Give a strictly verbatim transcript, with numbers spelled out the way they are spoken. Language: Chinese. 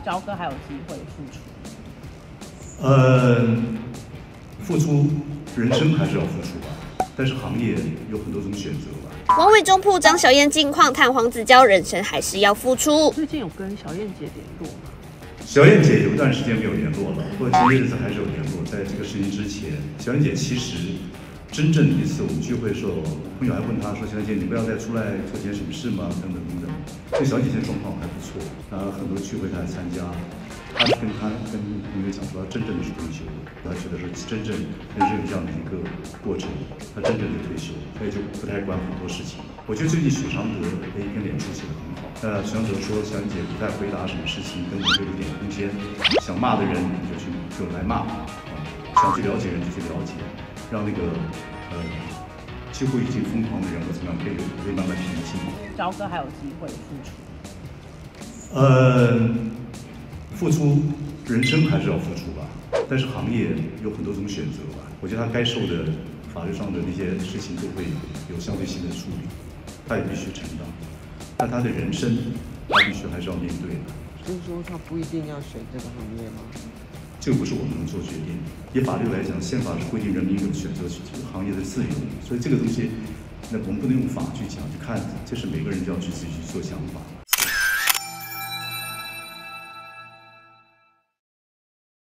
焦哥还有机会复出？ 呃，付出人生还是要付出吧，但是行业有很多种选择吧。 王伟忠铺张小燕近况，探黄子佼人生还是要付出。 最近有跟小燕姐联络吗？ 小燕姐有一段时间没有联络了，不过前些日子还是有联络。在这个事情之前，小燕姐其实真正一次我们聚会的时候，朋友还问她说：“小燕姐，你不要再出来做件什么事吗？”等等等等。所以小姐现在状况还不错，啊，很多聚会她还参加。她是跟她跟朋友讲说，她真正的是退休了，她觉得说真正人生有这样的一个过程，她真正的退休，所以就不太管很多事情。我觉得最近许常德的一篇脸书写得很好。呃，许常德说，小燕姐不太回答什么事情，跟我就有点空间，想骂的人你就去就来骂，啊，想去了解人就去了解，让那个呃几乎已经疯狂的人物怎么样可以可以慢慢平静。 焦哥还有机会复出？ 呃，付出人生还是要付出吧，但是行业有很多种选择吧。我觉得他该受的法律上的那些事情都会有相对性的处理，他也必须承担。但他的人生，他必须还是要面对的。 就是说，他不一定要选这个行业吗？ 这个不是我们能做决定的。以法律来讲，宪法是规定人民有选择行业的自由，所以这个东西，那我们不能用法去讲，去看，这是每个人就要去自己去做想法。